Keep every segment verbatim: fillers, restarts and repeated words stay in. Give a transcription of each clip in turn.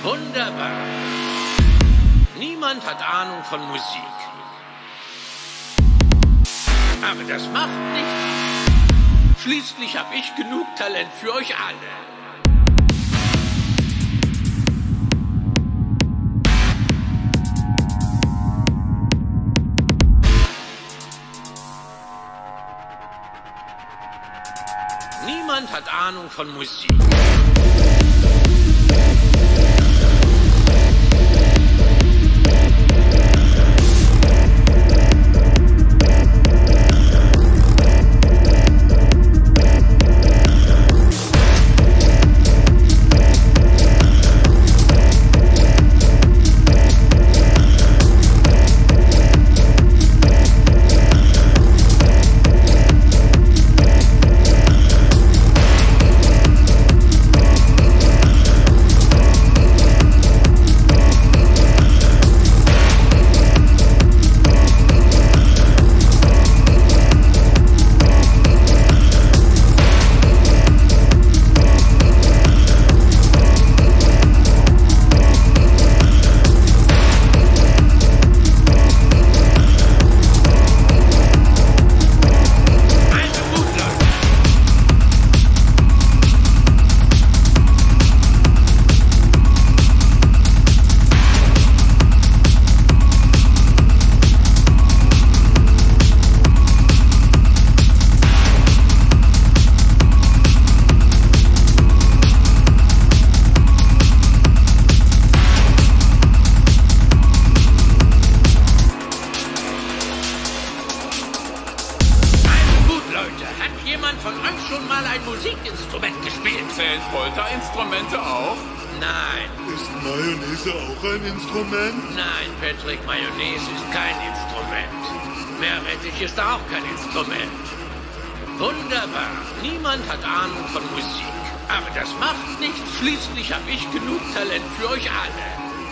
Wunderbar. Niemand hat Ahnung von Musik. Aber das macht nichts. Schließlich habe ich genug Talent für euch alle. Niemand hat Ahnung von Musik. Von euch schon mal ein Musikinstrument gespielt? Zählen Folterinstrumente auch? Nein. Ist Mayonnaise auch ein Instrument? Nein, Patrick, Mayonnaise ist kein Instrument. Meerrettich ist auch kein Instrument. Wunderbar. Niemand hat Ahnung von Musik. Aber das macht nichts. Schließlich habe ich genug Talent für euch alle.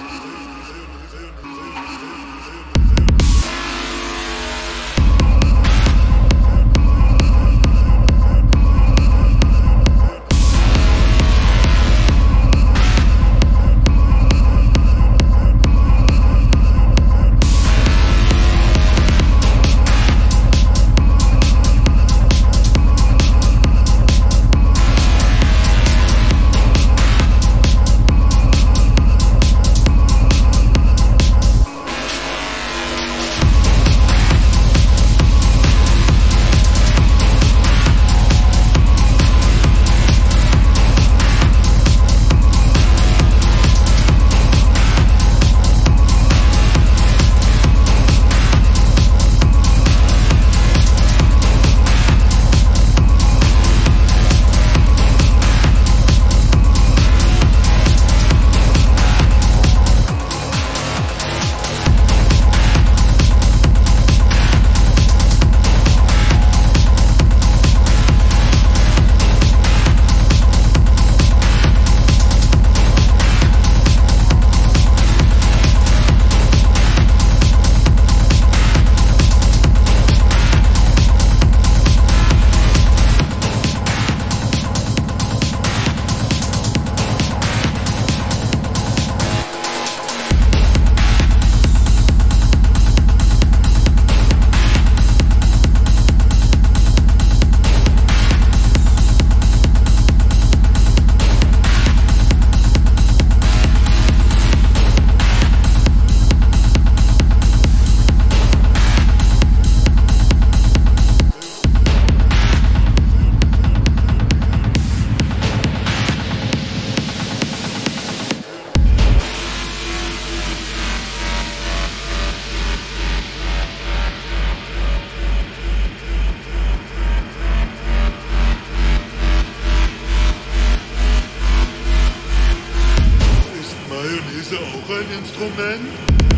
Mayonnaise auch ein Instrument?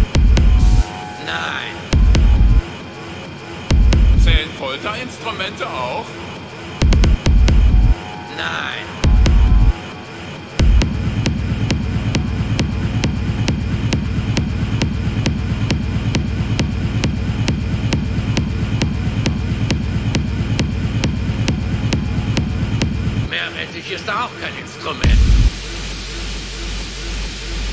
Nein. Zählen Folterinstrumente auch? Nein. Meerrettich ist auch kein Instrument.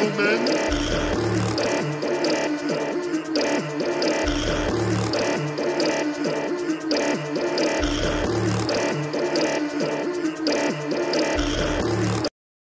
Instrument?